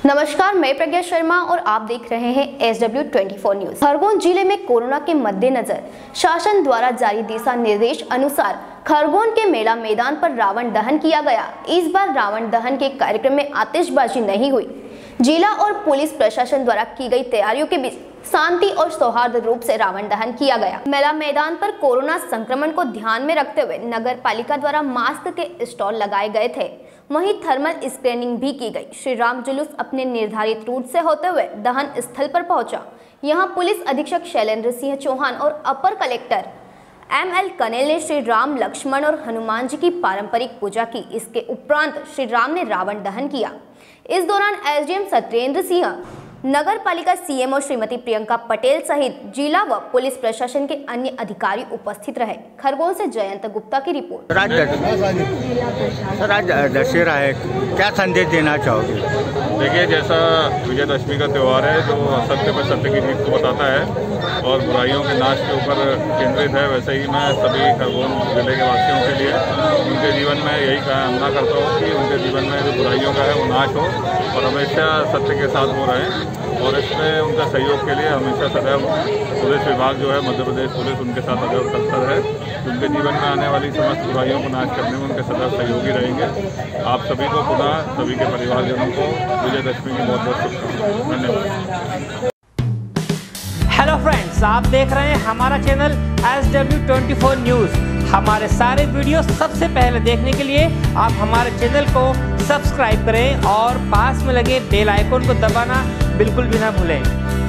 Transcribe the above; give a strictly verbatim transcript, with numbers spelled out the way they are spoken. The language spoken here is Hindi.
नमस्कार, मैं प्रज्ञा शर्मा और आप देख रहे हैं S W twenty four news. Khargone जिले में कोरोना के मद्देनजर शासन द्वारा जारी दिशा निर्देश अनुसार खरगोन के मेला मैदान पर रावण दहन किया गया। इस बार रावण दहन के कार्यक्रम में आतिशबाजी नहीं हुई। जिला और पुलिस प्रशासन द्वारा की गई तैयारियों के बीच शांति और सौहार्द रूप से रावण दहन किया गया। मेला मैदान पर कोरोना संक्रमण को ध्यान में रखते हुए नगर पालिका द्वारा मास्क के स्टॉल लगाए गए थे, वहीं थर्मल स्क्रीनिंग भी की गई। श्री राम जुलूस अपने निर्धारित रूट से होते हुए दहन स्थल पर पहुंचा। यहां पुलिस अधीक्षक शैलेंद्र सिंह चौहान और अपर कलेक्टर एम एल कनेल ने श्री राम, लक्ष्मण और हनुमान जी की पारंपरिक पूजा की। इसके उपरांत श्री राम ने रावण दहन किया। इस दौरान S D M Satyendra Singh, नगर पालिका C M O Shrimati Priyanka Patel सहित जिला व पुलिस प्रशासन के अन्य अधिकारी उपस्थित रहे। खरगोन से जयंत गुप्ता की रिपोर्ट। सर, आज दशहरा है, क्या संदेश देना चाहोगे? देखिए, जैसा विजयदशमी का त्यौहार है जो असत्य पर सत्य की जीत को बताता है और बुराइयों के नाश के ऊपर केंद्रित है, वैसे ही मैं सभी खरगोन जिले के वासियों के लिए उनके जीवन में यही कामना करता हूँ कि उनके जीवन में जो बुराइयों का है वो नाश हो और हमेशा सत्य के साथ वो रहें। और इसमें उनका सहयोग के लिए हमेशा सदैव पुलिस विभाग जो है, मध्य प्रदेश पुलिस उनके साथ सदैव तत्पर है। उनके जीवन में आने वाली समस्त बुराइयों को नाश करने में उनके सदैव सहयोगी रहेंगे। आप सभी को पुनः सभी के परिवारजनों को विजयदशमी की बहुत बहुत शुभकामनाएं। धन्यवाद। हेलो फ्रेंड्स, आप देख रहे हैं हमारा channel S W twenty four news. हमारे सारे वीडियो सबसे पहले देखने के लिए आप हमारे चैनल को सब्सक्राइब करें और पास में लगे बेल आइकन को दबाना बिल्कुल भी ना भूलें।